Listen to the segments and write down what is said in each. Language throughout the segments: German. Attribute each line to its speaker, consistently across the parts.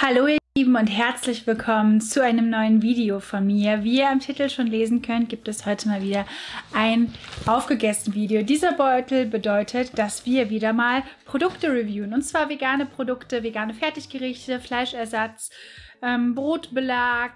Speaker 1: Hallo ihr Lieben und herzlich willkommen zu einem neuen Video von mir. Wie ihr am Titel schon lesen könnt, gibt es heute mal wieder ein aufgegessen Video. Dieser Beutel bedeutet, dass wir wieder mal Produkte reviewen. Und zwar vegane Produkte, vegane Fertiggerichte, Fleischersatz, Brotbelag,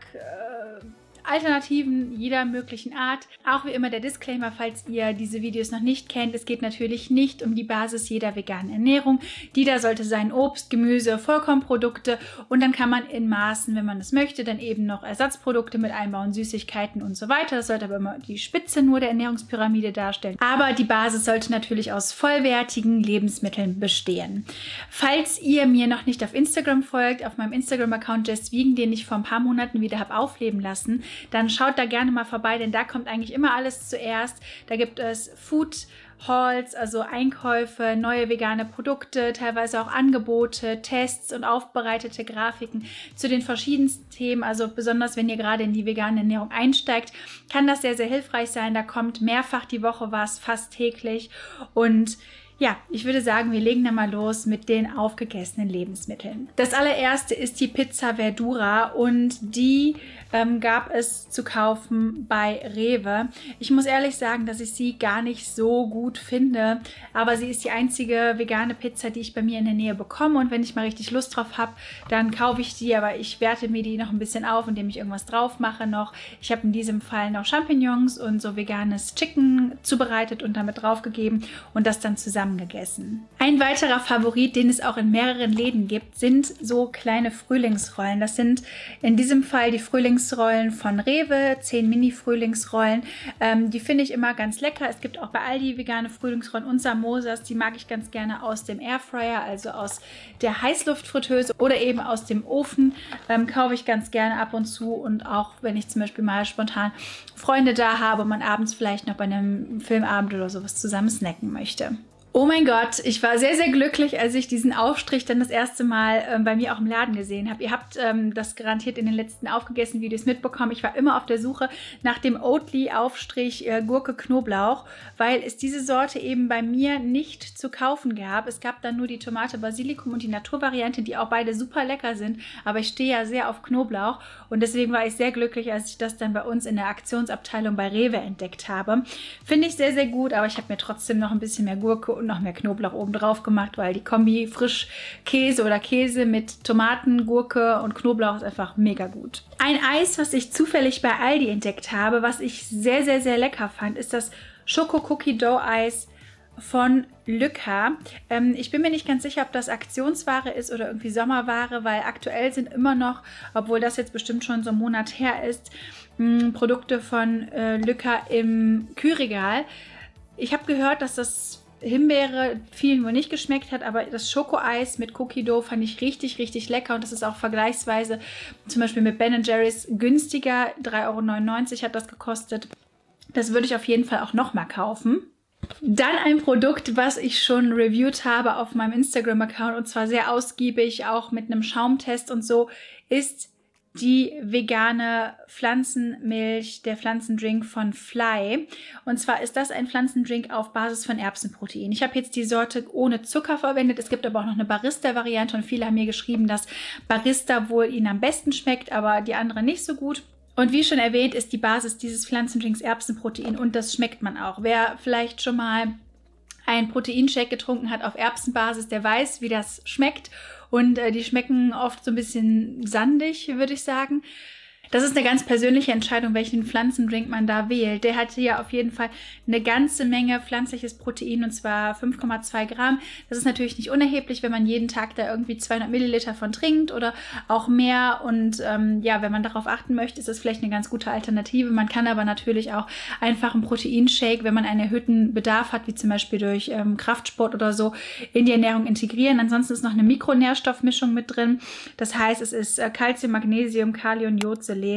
Speaker 1: Alternativen jeder möglichen Art. Auch wie immer der Disclaimer, falls ihr diese Videos noch nicht kennt. Es geht natürlich nicht um die Basis jeder veganen Ernährung. Die da sollte sein Obst, Gemüse, Vollkornprodukte und dann kann man in Maßen, wenn man es möchte, dann eben noch Ersatzprodukte mit einbauen, Süßigkeiten und so weiter. Das sollte aber immer die Spitze nur der Ernährungspyramide darstellen. Aber die Basis sollte natürlich aus vollwertigen Lebensmitteln bestehen. Falls ihr mir noch nicht auf Instagram folgt, auf meinem Instagram-Account JessVegan, den ich vor ein paar Monaten wieder habe aufleben lassen, dann schaut da gerne mal vorbei, denn da kommt eigentlich immer alles zuerst. Da gibt es Food Hauls, also Einkäufe, neue vegane Produkte, teilweise auch Angebote, Tests und aufbereitete Grafiken zu den verschiedensten Themen. Also besonders, wenn ihr gerade in die vegane Ernährung einsteigt, kann das sehr, sehr hilfreich sein. Da kommt mehrfach die Woche was, fast täglich. Und ja, ich würde sagen, wir legen dann mal los mit den aufgegessenen Lebensmitteln. Das allererste ist die Pizza Verdura und die gab es zu kaufen bei Rewe. Ich muss ehrlich sagen, dass ich sie gar nicht so gut finde, aber sie ist die einzige vegane Pizza, die ich bei mir in der Nähe bekomme und wenn ich mal richtig Lust drauf habe, dann kaufe ich die, aber ich werte mir die noch ein bisschen auf, indem ich irgendwas drauf mache noch. Ich habe in diesem Fall noch Champignons und so veganes Chicken zubereitet und damit draufgegeben und das dann zusammen gegessen. Ein weiterer Favorit, den es auch in mehreren Läden gibt, sind so kleine Frühlingsrollen. Das sind in diesem Fall die Frühlingsrollen von Rewe, 10 Mini-Frühlingsrollen. Die finde ich immer ganz lecker. Es gibt auch bei Aldi vegane Frühlingsrollen und Samosas. Die mag ich ganz gerne aus dem Airfryer, also aus der Heißluftfritteuse oder eben aus dem Ofen. Kaufe ich ganz gerne ab und zu und auch wenn ich zum Beispiel mal spontan Freunde da habe und man abends vielleicht noch bei einem Filmabend oder sowas zusammen snacken möchte. Oh mein Gott, ich war sehr, sehr glücklich, als ich diesen Aufstrich dann das erste Mal bei mir auch im Laden gesehen habe. Ihr habt das garantiert in den letzten aufgegessenen Videos mitbekommen. Ich war immer auf der Suche nach dem Oatly-Aufstrich Gurke Knoblauch, weil es diese Sorte eben bei mir nicht zu kaufen gab. Es gab dann nur die Tomate Basilikum und die Naturvariante, die auch beide super lecker sind. Aber ich stehe ja sehr auf Knoblauch und deswegen war ich sehr glücklich, als ich das dann bei uns in der Aktionsabteilung bei Rewe entdeckt habe. Finde ich sehr, sehr gut, aber ich habe mir trotzdem noch ein bisschen mehr Gurke und noch mehr Knoblauch oben drauf gemacht, weil die Kombi Frischkäse oder Käse mit Tomaten, Gurke und Knoblauch ist einfach mega gut. Ein Eis, was ich zufällig bei Aldi entdeckt habe, was ich sehr, sehr, sehr lecker fand, ist das Schoko-Cookie-Dough-Eis von Lücka. Ich bin mir nicht ganz sicher, ob das Aktionsware ist oder irgendwie Sommerware, weil aktuell sind immer noch, obwohl das jetzt bestimmt schon so einen Monat her ist, Produkte von Lücka im Kühlregal. Ich habe gehört, dass das Himbeere vielen wohl nicht geschmeckt hat, aber das Schokoeis mit Cookie Dough fand ich richtig, richtig lecker und das ist auch vergleichsweise zum Beispiel mit Ben & Jerry's günstiger. 3,99 € hat das gekostet. Das würde ich auf jeden Fall auch nochmal kaufen. Dann ein Produkt, was ich schon reviewed habe auf meinem Instagram-Account und zwar sehr ausgiebig, auch mit einem Schaumtest und so, ist die vegane Pflanzenmilch, der Pflanzendrink von Fly. Und zwar ist das ein Pflanzendrink auf Basis von Erbsenprotein. Ich habe jetzt die Sorte ohne Zucker verwendet. Es gibt aber auch noch eine Barista-Variante und viele haben mir geschrieben, dass Barista wohl ihnen am besten schmeckt, aber die andere nicht so gut. Und wie schon erwähnt, ist die Basis dieses Pflanzendrinks Erbsenprotein und das schmeckt man auch. Wer vielleicht schon mal einen Proteinshake getrunken hat auf Erbsenbasis, der weiß, wie das schmeckt. Und die schmecken oft so ein bisschen sandig, würde ich sagen. Das ist eine ganz persönliche Entscheidung, welchen Pflanzendrink man da wählt. Der hat hier auf jeden Fall eine ganze Menge pflanzliches Protein und zwar 5,2 Gramm. Das ist natürlich nicht unerheblich, wenn man jeden Tag da irgendwie 200 Milliliter von trinkt oder auch mehr. Und ja, wenn man darauf achten möchte, ist das vielleicht eine ganz gute Alternative. Man kann aber natürlich auch einfach einen Proteinshake, wenn man einen erhöhten Bedarf hat, wie zum Beispiel durch Kraftsport oder so, in die Ernährung integrieren. Ansonsten ist noch eine Mikronährstoffmischung mit drin. Das heißt, es ist Calcium, Magnesium, Kalium, Jod, Selen,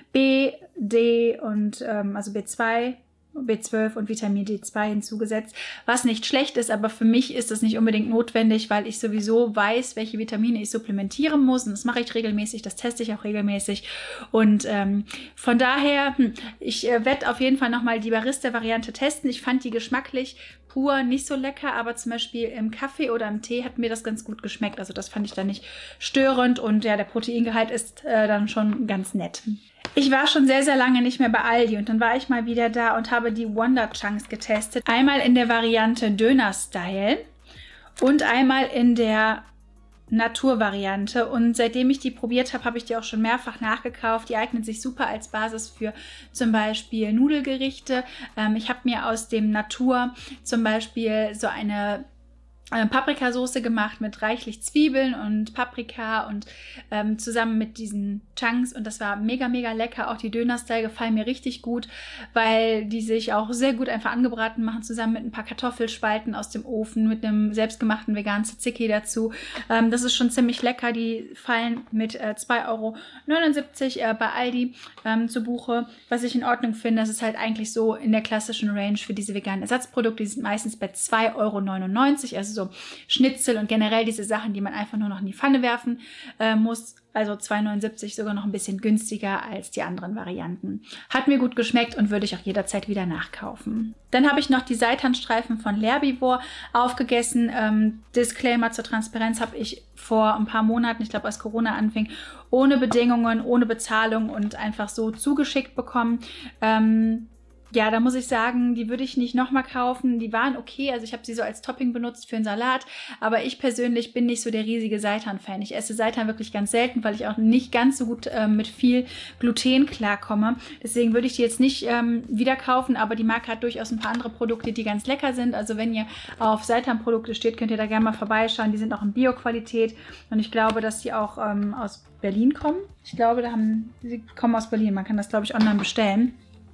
Speaker 1: B, D und also B2, B12 und Vitamin D2 hinzugesetzt, was nicht schlecht ist, aber für mich ist das nicht unbedingt notwendig, weil ich sowieso weiß, welche Vitamine ich supplementieren muss und das mache ich regelmäßig, das teste ich auch regelmäßig und von daher, ich werde auf jeden Fall nochmal die Barista-Variante testen. Ich fand die geschmacklich pur nicht so lecker, aber zum Beispiel im Kaffee oder im Tee hat mir das ganz gut geschmeckt. Also das fand ich dann nicht störend und ja, der Proteingehalt ist dann schon ganz nett. Ich war schon sehr, sehr lange nicht mehr bei Aldi und dann war ich mal wieder da und habe die Wonder Chunks getestet. Einmal in der Variante Döner-Style und einmal in der Naturvariante, und seitdem ich die probiert habe, habe ich die auch schon mehrfach nachgekauft. Die eignen sich super als Basis für zum Beispiel Nudelgerichte. Ich habe mir aus dem Natur zum Beispiel so eine Paprikasauce gemacht mit reichlich Zwiebeln und Paprika und zusammen mit diesen Chunks, und das war mega, mega lecker. Auch die Döner-Style gefallen mir richtig gut, weil die sich auch sehr gut einfach angebraten machen, zusammen mit ein paar Kartoffelspalten aus dem Ofen, mit einem selbstgemachten veganen Tzatziki dazu. Das ist schon ziemlich lecker. Die fallen mit 2,79 € bei Aldi zu Buche, was ich in Ordnung finde. Das ist halt eigentlich so in der klassischen Range für diese veganen Ersatzprodukte. Die sind meistens bei 2,99 €, also so Schnitzel und generell diese Sachen, die man einfach nur noch in die Pfanne werfen muss. Also 2,79 €, sogar noch ein bisschen günstiger als die anderen Varianten. Hat mir gut geschmeckt und würde ich auch jederzeit wieder nachkaufen. Dann habe ich noch die Seitanstreifen von L'Herbivore aufgegessen. Disclaimer zur Transparenz, habe ich vor ein paar Monaten, ich glaube als Corona anfing, ohne Bedingungen, ohne Bezahlung und einfach so zugeschickt bekommen. Ja, da muss ich sagen, die würde ich nicht nochmal kaufen. Die waren okay, also ich habe sie so als Topping benutzt für einen Salat, aber ich persönlich bin nicht so der riesige Seitan-Fan. Ich esse Seitan wirklich ganz selten, weil ich auch nicht ganz so gut mit viel Gluten klarkomme. Deswegen würde ich die jetzt nicht wieder kaufen, aber die Marke hat durchaus ein paar andere Produkte, die ganz lecker sind. Also wenn ihr auf Seitan-Produkte steht, könnt ihr da gerne mal vorbeischauen. Die sind auch in Bio-Qualität und ich glaube, dass die auch aus Berlin kommen. Ich glaube, sie kommen aus Berlin. Man kann das, glaube ich, online bestellen.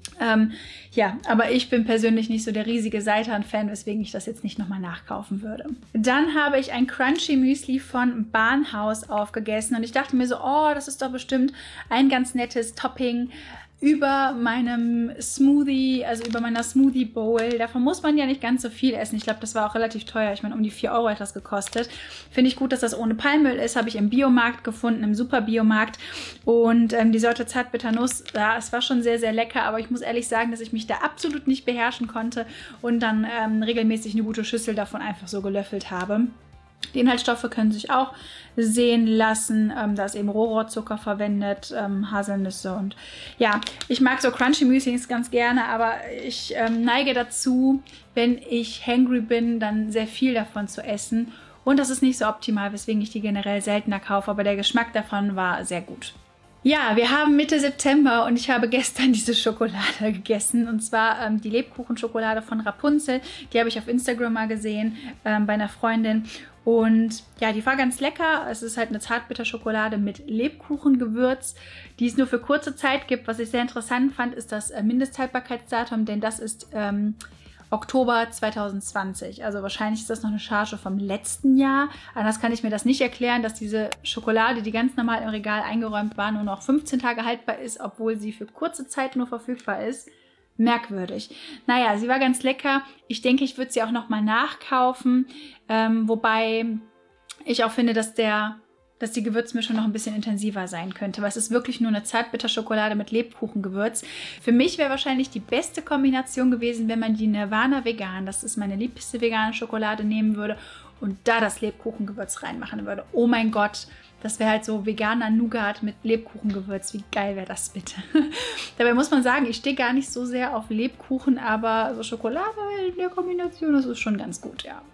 Speaker 1: Ja, aber ich bin persönlich nicht so der riesige Seitan-Fan, weswegen ich das jetzt nicht nochmal nachkaufen würde. Dann habe ich ein Crunchy Müsli von Bahnhaus aufgegessen und ich dachte mir so, oh, das ist doch bestimmt ein ganz nettes Topping über meinem Smoothie, also über meiner Smoothie Bowl. Davon muss man ja nicht ganz so viel essen. Ich glaube, das war auch relativ teuer. Ich meine, um die 4 € hat das gekostet. Finde ich gut, dass das ohne Palmöl ist. Habe ich im Biomarkt gefunden, im Super-Biomarkt. Und die Sorte Zartbitternuss, ja, es war schon sehr, sehr lecker. Aber ich muss ehrlich sagen, dass ich mich da absolut nicht beherrschen konnte und dann regelmäßig eine gute Schüssel davon einfach so gelöffelt habe. Die Inhaltsstoffe können sich auch sehen lassen. Da ist eben Rohrzucker verwendet, Haselnüsse und ja, ich mag so Crunchy Müslis ganz gerne, aber ich neige dazu, wenn ich hangry bin, dann sehr viel davon zu essen. Und das ist nicht so optimal, weswegen ich die generell seltener kaufe, aber der Geschmack davon war sehr gut. Ja, wir haben Mitte September und ich habe gestern diese Schokolade gegessen, und zwar die Lebkuchenschokolade von Rapunzel. Die habe ich auf Instagram mal gesehen bei einer Freundin und ja, die war ganz lecker. Es ist halt eine Zartbitterschokolade mit Lebkuchengewürz, die es nur für kurze Zeit gibt. Was ich sehr interessant fand, ist das Mindesthaltbarkeitsdatum, denn das ist Oktober 2020. Also wahrscheinlich ist das noch eine Charge vom letzten Jahr. Anders kann ich mir das nicht erklären, dass diese Schokolade, die ganz normal im Regal eingeräumt war, nur noch 15 Tage haltbar ist, obwohl sie für kurze Zeit nur verfügbar ist. Merkwürdig. Naja, sie war ganz lecker. Ich denke, ich würde sie auch nochmal nachkaufen. Wobei ich auch finde, dass die Gewürzmischung noch ein bisschen intensiver sein könnte, weil es ist wirklich nur eine Zartbitterschokolade mit Lebkuchengewürz. Für mich wäre wahrscheinlich die beste Kombination gewesen, wenn man die Nirvana Vegan, das ist meine liebste vegane Schokolade, nehmen würde und da das Lebkuchengewürz reinmachen würde. Oh mein Gott, das wäre halt so veganer Nougat mit Lebkuchengewürz. Wie geil wäre das bitte? Dabei muss man sagen, ich stehe gar nicht so sehr auf Lebkuchen, aber so Schokolade in der Kombination, das ist schon ganz gut, ja.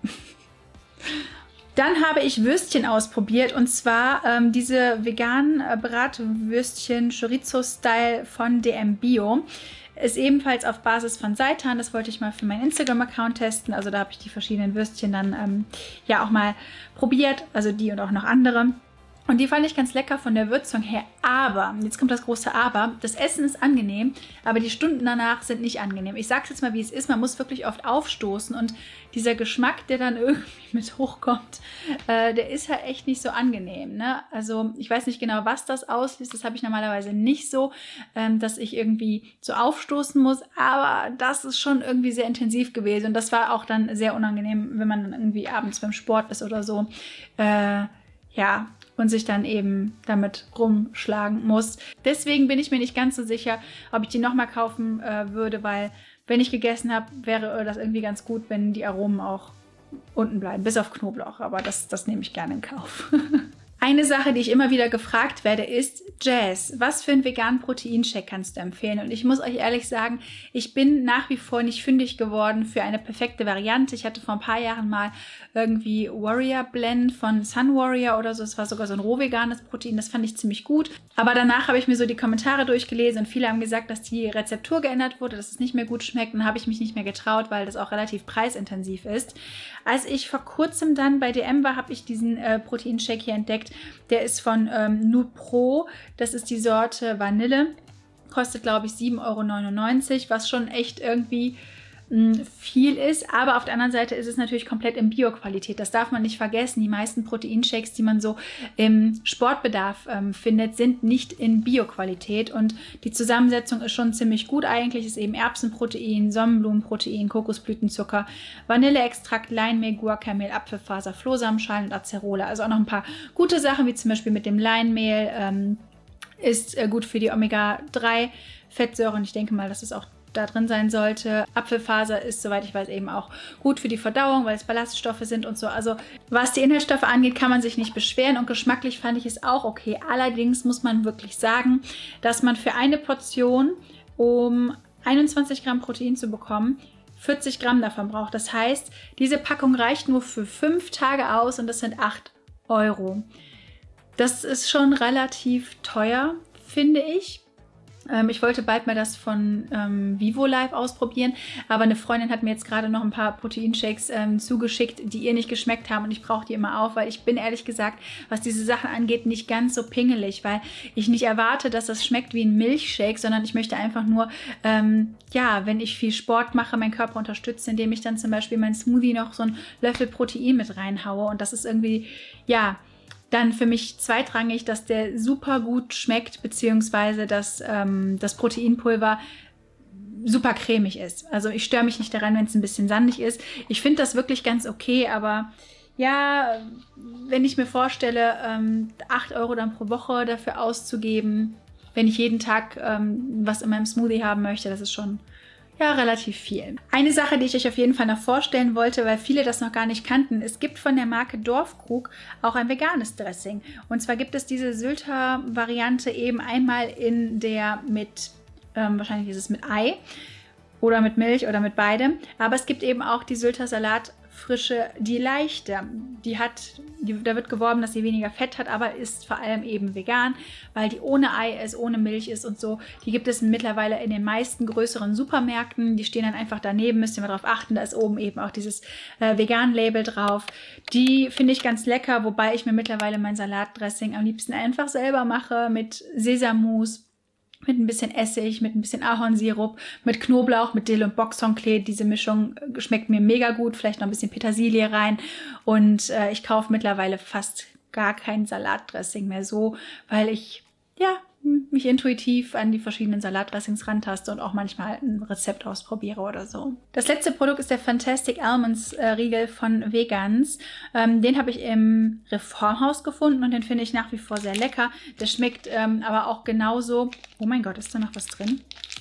Speaker 1: Dann habe ich Würstchen ausprobiert, und zwar diese veganen Bratwürstchen Chorizo-Style von DM Bio. Ist ebenfalls auf Basis von Seitan. Das wollte ich mal für meinen Instagram-Account testen. Also da habe ich die verschiedenen Würstchen dann ja auch mal probiert. Also die und auch noch andere. Und die fand ich ganz lecker von der Würzung her, aber, jetzt kommt das große Aber, das Essen ist angenehm, aber die Stunden danach sind nicht angenehm. Ich sage es jetzt mal, wie es ist, man muss wirklich oft aufstoßen und dieser Geschmack, der dann irgendwie mit hochkommt, der ist halt echt nicht so angenehm, ne? Also ich weiß nicht genau, was das auslöst, das habe ich normalerweise nicht so, dass ich irgendwie so aufstoßen muss, aber das ist schon irgendwie sehr intensiv gewesen und das war auch dann sehr unangenehm, wenn man dann irgendwie abends beim Sport ist oder so, ja, und sich dann eben damit rumschlagen muss. Deswegen bin ich mir nicht ganz so sicher, ob ich die nochmal kaufen würde, weil wenn ich gegessen habe, wäre das irgendwie ganz gut, wenn die Aromen auch unten bleiben, bis auf Knoblauch, aber das nehme ich gerne in Kauf. Eine Sache, die ich immer wieder gefragt werde, ist: Jazz, was für einen veganen Proteinshake kannst du empfehlen? Und ich muss euch ehrlich sagen, ich bin nach wie vor nicht fündig geworden für eine perfekte Variante. Ich hatte vor ein paar Jahren mal irgendwie Warrior Blend von Sun Warrior oder so. Es war sogar so ein roh veganes Protein, das fand ich ziemlich gut. Aber danach habe ich mir so die Kommentare durchgelesen und viele haben gesagt, dass die Rezeptur geändert wurde, dass es nicht mehr gut schmeckt. Und habe ich mich nicht mehr getraut, weil das auch relativ preisintensiv ist. Als ich vor kurzem dann bei DM war, habe ich diesen Proteinshake hier entdeckt. Der ist von Nupro, das ist die Sorte Vanille, kostet glaube ich 7,99 €, was schon echt irgendwie viel ist, aber auf der anderen Seite ist es natürlich komplett in Bio-Qualität. Das darf man nicht vergessen. Die meisten Proteinshakes, die man so im Sportbedarf findet, sind nicht in Bio-Qualität und die Zusammensetzung ist schon ziemlich gut eigentlich. Es ist eben Erbsenprotein, Sonnenblumenprotein, Kokosblütenzucker, Vanilleextrakt, Leinmehl, Guarkamel, Apfelfaser, Flohsamenschalen und Acerola. Also auch noch ein paar gute Sachen, wie zum Beispiel mit dem Leinmehl, ist gut für die Omega-3-Fettsäuren. Ich denke mal, dass es auch da drin sein sollte. Apfelfaser ist, soweit ich weiß, eben auch gut für die Verdauung, weil es Ballaststoffe sind und so. Also was die Inhaltsstoffe angeht, kann man sich nicht beschweren und geschmacklich fand ich es auch okay. Allerdings muss man wirklich sagen, dass man für eine Portion, um 21 Gramm Protein zu bekommen, 40 Gramm davon braucht. Das heißt, diese Packung reicht nur für 5 Tage aus und das sind 8 €. Das ist schon relativ teuer, finde ich. Ich wollte bald mal das von Vivo Life ausprobieren, aber eine Freundin hat mir jetzt gerade noch ein paar Proteinshakes zugeschickt, die ihr nicht geschmeckt haben und ich brauche die immer auf, weil ich bin ehrlich gesagt, was diese Sachen angeht, nicht ganz so pingelig, weil ich nicht erwarte, dass das schmeckt wie ein Milchshake, sondern ich möchte einfach nur, ja, wenn ich viel Sport mache, meinen Körper unterstützen, indem ich dann zum Beispiel in meinen Smoothie noch so einen Löffel Protein mit reinhaue und das ist irgendwie, ja, dann für mich zweitrangig, dass der super gut schmeckt, beziehungsweise dass das Proteinpulver super cremig ist. Also ich störe mich nicht daran, wenn es ein bisschen sandig ist. Ich finde das wirklich ganz okay, aber ja, wenn ich mir vorstelle, 8 € dann pro Woche dafür auszugeben, wenn ich jeden Tag was in meinem Smoothie haben möchte, das ist schon ja relativ viel. Eine Sache, die ich euch auf jeden Fall noch vorstellen wollte, weil viele das noch gar nicht kannten, es gibt von der Marke Dorfkrug auch ein veganes Dressing. Und zwar gibt es diese Sylter-Variante eben einmal in der mit, wahrscheinlich ist es mit Ei oder mit Milch oder mit beidem, aber es gibt eben auch die Sylter Salatfrische, die leichte. Da wird geworben, dass sie weniger Fett hat, aber ist vor allem eben vegan, weil die ohne Ei ist, ohne Milch ist und so. Die gibt es mittlerweile in den meisten größeren Supermärkten. Die stehen dann einfach daneben, müsst ihr mal drauf achten. Da ist oben eben auch dieses Vegan-Label drauf. Die finde ich ganz lecker, wobei ich mir mittlerweile mein Salatdressing am liebsten einfach selber mache mit Sesammus, mit ein bisschen Essig, mit ein bisschen Ahornsirup, mit Knoblauch, mit Dill und Boxhornklee. Diese Mischung schmeckt mir mega gut. Vielleicht noch ein bisschen Petersilie rein. Und ich kaufe mittlerweile fast gar kein Salatdressing mehr so, weil ich ja mich intuitiv an die verschiedenen Salatdressings rantaste und auch manchmal ein Rezept ausprobiere oder so. Das letzte Produkt ist der Fantastic Almonds Riegel von Vegans. Den habe ich im Reformhaus gefunden und den finde ich nach wie vor sehr lecker. Der schmeckt aber auch genauso. Oh mein Gott, ist da noch was drin?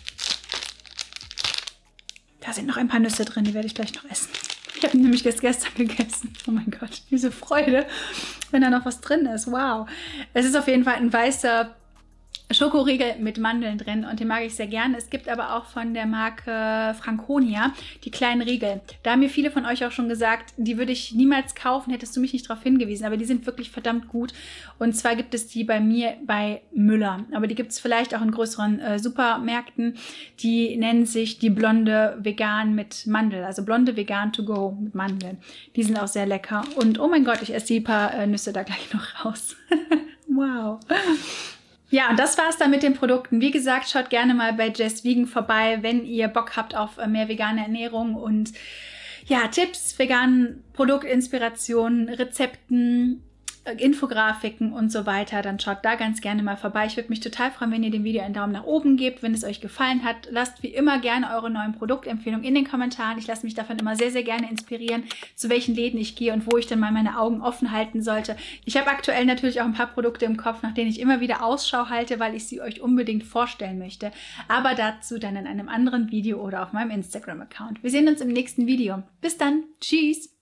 Speaker 1: Da sind noch ein paar Nüsse drin, die werde ich gleich noch essen. Ich habe nämlich das gestern gegessen. Oh mein Gott, diese Freude, wenn da noch was drin ist. Wow. Es ist auf jeden Fall ein weißer Schokoriegel mit Mandeln drin und den mag ich sehr gerne. Es gibt aber auch von der Marke Franconia die kleinen Riegel. Da haben mir viele von euch auch schon gesagt, die würde ich niemals kaufen, hättest du mich nicht darauf hingewiesen, aber die sind wirklich verdammt gut. Und zwar gibt es die bei mir bei Müller, aber die gibt es vielleicht auch in größeren Supermärkten. Die nennen sich die blonde Vegan mit Mandel, also blonde Vegan to go mit Mandeln. Die sind auch sehr lecker und oh mein Gott, ich esse die paar Nüsse da gleich noch raus. Wow. Ja, und das war's dann mit den Produkten. Wie gesagt, schaut gerne mal bei Jazz Vegan vorbei, wenn ihr Bock habt auf mehr vegane Ernährung und ja, Tipps, veganen Produktinspirationen, Rezepten, Infografiken und so weiter, dann schaut da ganz gerne mal vorbei. Ich würde mich total freuen, wenn ihr dem Video einen Daumen nach oben gebt, wenn es euch gefallen hat. Lasst wie immer gerne eure neuen Produktempfehlungen in den Kommentaren. Ich lasse mich davon immer sehr, sehr gerne inspirieren, zu welchen Läden ich gehe und wo ich dann mal meine Augen offen halten sollte. Ich habe aktuell natürlich auch ein paar Produkte im Kopf, nach denen ich immer wieder Ausschau halte, weil ich sie euch unbedingt vorstellen möchte. Aber dazu dann in einem anderen Video oder auf meinem Instagram-Account. Wir sehen uns im nächsten Video. Bis dann. Tschüss.